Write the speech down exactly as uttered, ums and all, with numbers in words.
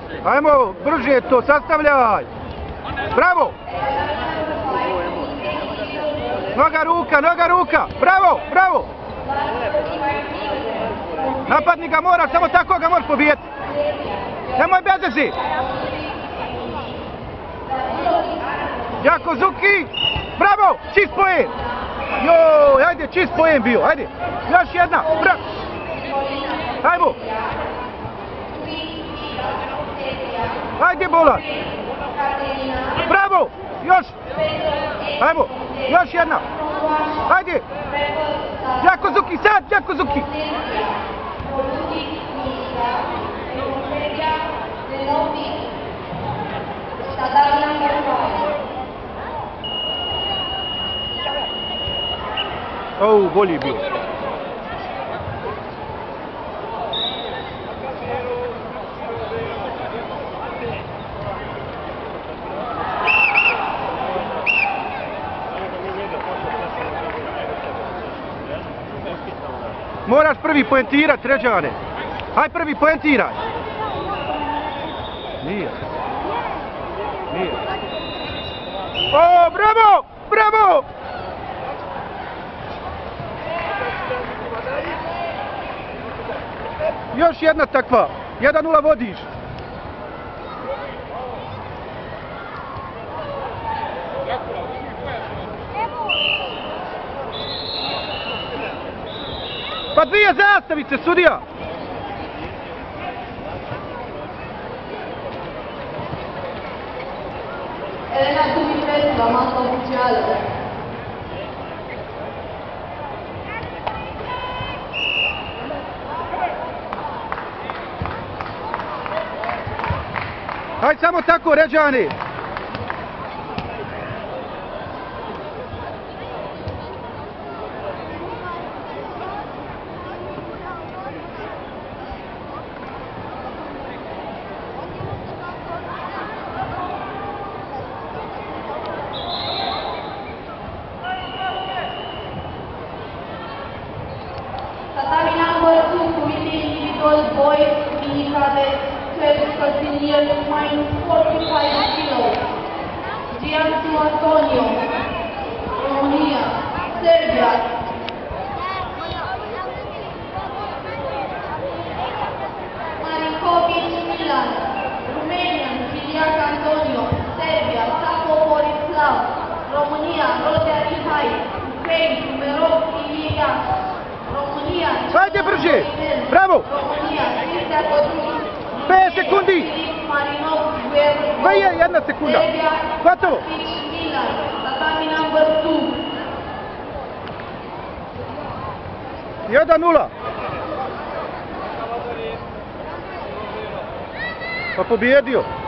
Ajmo, brže to, sastavljaj. Bravo. Noga, ruka, noga, ruka. Bravo, bravo. Napadni ga mora, samo tako ga moraš pobijeti. Nemoj bežati. Jako Zuki. Bravo, čist poen. Joj, ajde, čist poen bio, ajde. Još jedna, bravo. Ajmo. Ajde, Bolan. Bravo, još. Ajmo, još jedna. Ajde. Jako Zuki, sad, jako Zuki. O, bolji je bio. Moraš prvi poentirat, Ređane. Aj prvi poentiraj. Nije. Nije. O, bravo! Bravo! Još jedna takva. jedan nula vodiš. Pa dvije zastavice, sudija! Elena Dumitrescu, masa oficială. Hai samo tako, Ređani! Tatami number two, committee individual boys, mini cadets, twelve seniors, minus forty-five kilos. Giantu Antonio, Romania, Serbia. Marinkovic, Milan, Romanian, Chiliac Antonio, Serbia, Sapo Borislav, Romania, Rodea Mihai, Ukraine, Numerov Ilia. Ajde brže! Bravo! pet sekundi! Pa je, jedna sekunda! Gotovo! jedan nula! Pa pobjedio!